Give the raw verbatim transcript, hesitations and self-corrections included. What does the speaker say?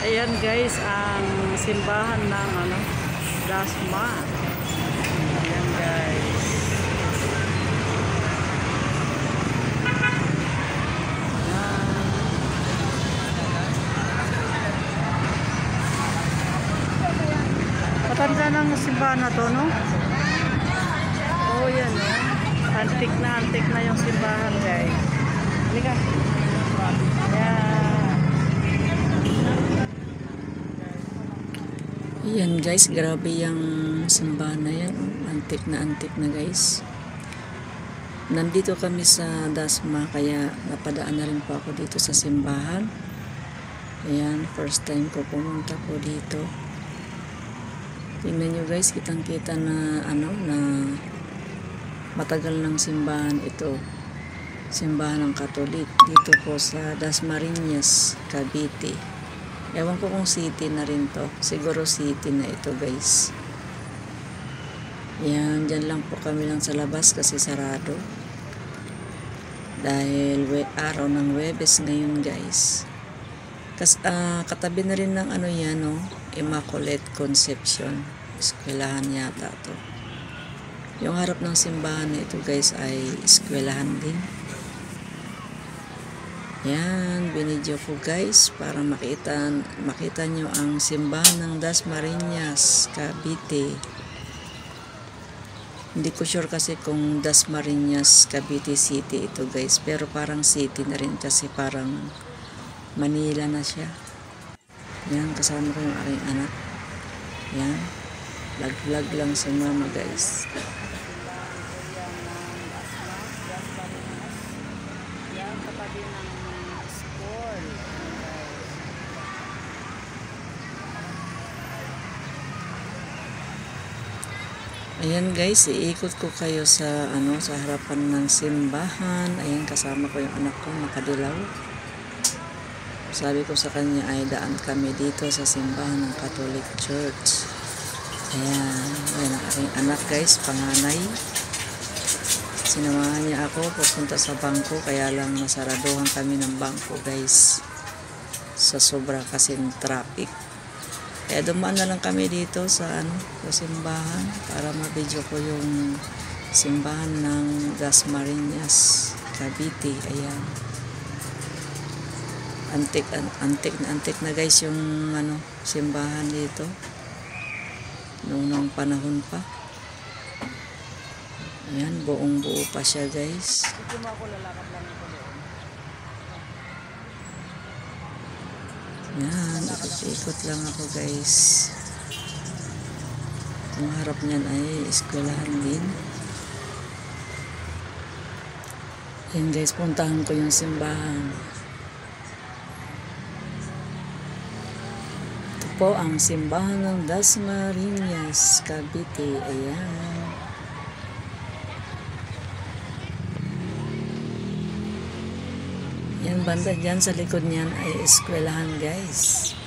Ayan guys, ang simbahan ng ano, Dasma. Ayan guys. Ayan. Patanda ng simbahan na to, no? Oh, yan, no? Antik na, antik na yung simbahan guys. Halika. Ayan. Yan guys, grabe yung simbahan na yan. Antik na antik na guys. Nandito kami sa Dasma kaya napadaan na rin po ako dito sa simbahan. Ayan, first time ko pumunta po dito. Tingnan nyo guys, kitang kita na ano na matagal ng simbahan ito. Simbahan ng Katolik dito po sa Dasmariñas, Cavite. Ewan ko kung city na rin to. Siguro city na ito guys. Yan, dyan lang po kami lang sa labas kasi sarado. Dahil we, araw ng Huwebes ngayon guys. Kas, uh, katabi na rin ng ano yan, no? Immaculate Conception. Eskwelahan yata to. Yung harap ng simbahan na ito guys ay eskwelahan din. Yan, binidyo ko guys para makita makita nyo ang simbahan ng Dasmariñas, Cavite. Hindi ko sure kasi kung Dasmariñas, Cavite City ito guys, pero parang city na rin kasi parang Manila na siya. Yan, kasama ko yung aking anak. Yan, vlog vlog lang si mama guys. Yan, katabi ng school. Ayan guys, iikot ko kayo sa ano sa harapan ng simbahan. Ayan, kasama ko yung anak ko, nakadilaw. Sabi ko sa kanya ay daan kami dito sa simbahan ng Catholic Church. Ayan, ayan ang aking anak guys, panganay. Sinamahan niya ako papunta sa bangko, kaya lang nasaraduhan kami ng bangko guys. Sa sobra kasing traffic. Kaya dumaan na lang kami dito sa ano, sa simbahan para ma-video ko yung simbahan ng Dasmariñas, Cavite. Ayan. Antik, an antik na antik na guys yung ano, simbahan dito. Noong nung panahon pa. Ayan, buong buo pa siya guys. Yan, ikot-ikot lang ako guys. Ang harap niyan ay eskwelahan din. Yan guys, puntahan ko yung simbahan. Ito po ang simbahan ng Dasmariñas, Cavite. Ayan. Yan, banda dyan sa likod niyan ay eskwelahan guys.